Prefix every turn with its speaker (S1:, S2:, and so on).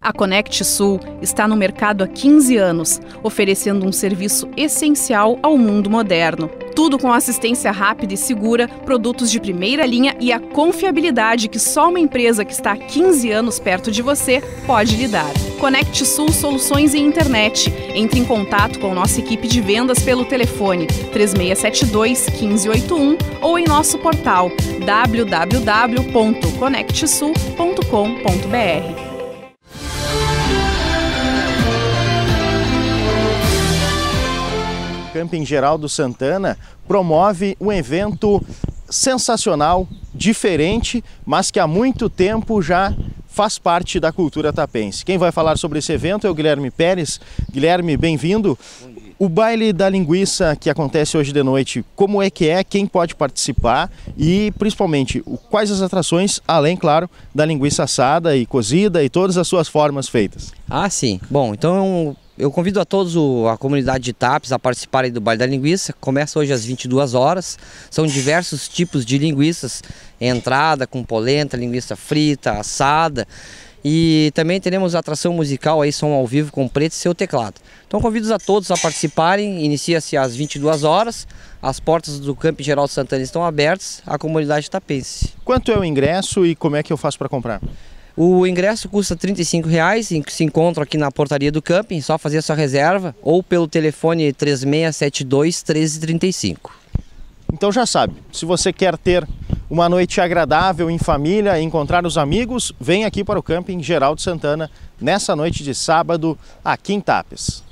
S1: A Conect Sul está no mercado há 15 anos, oferecendo um serviço essencial ao mundo moderno. Tudo com assistência rápida e segura, produtos de primeira linha e a confiabilidade que só uma empresa que está há 15 anos perto de você pode lhe dar. Conect Sul Soluções em Internet. Entre em contato com nossa equipe de vendas pelo telefone 3672-1581 ou em nosso portal www.conectsul.com.br.
S2: Camping Geraldo Santana promove um evento sensacional, diferente, mas que há muito tempo já faz parte da cultura tapense. Quem vai falar sobre esse evento é o Guilherme Pérez. Guilherme, bem-vindo. O baile da linguiça que acontece hoje de noite, como é que é, quem pode participar e principalmente quais as atrações, além, claro, da linguiça assada e cozida e todas as suas formas feitas?
S3: Ah, sim. Bom, então eu convido a todos a comunidade de Tapes a participarem do baile da linguiça. Começa hoje às 22 horas. São diversos tipos de linguiças, entrada com polenta, linguiça frita, assada. E também teremos atração musical, aí som ao vivo com Preto e seu teclado. Então convido a todos a participarem, inicia-se às 22 horas, as portas do Camping Geraldo Santana estão abertas à comunidade tapense.
S2: Quanto é o ingresso e como é que eu faço para comprar?
S3: O ingresso custa R$ 35,00, se encontra aqui na portaria do camping, só fazer a sua reserva ou pelo telefone 3672-1335.
S2: Então já sabe, se você quer ter uma noite agradável em família, encontrar os amigos, vem aqui para o Camping Geraldo Santana nessa noite de sábado aqui em Tapes.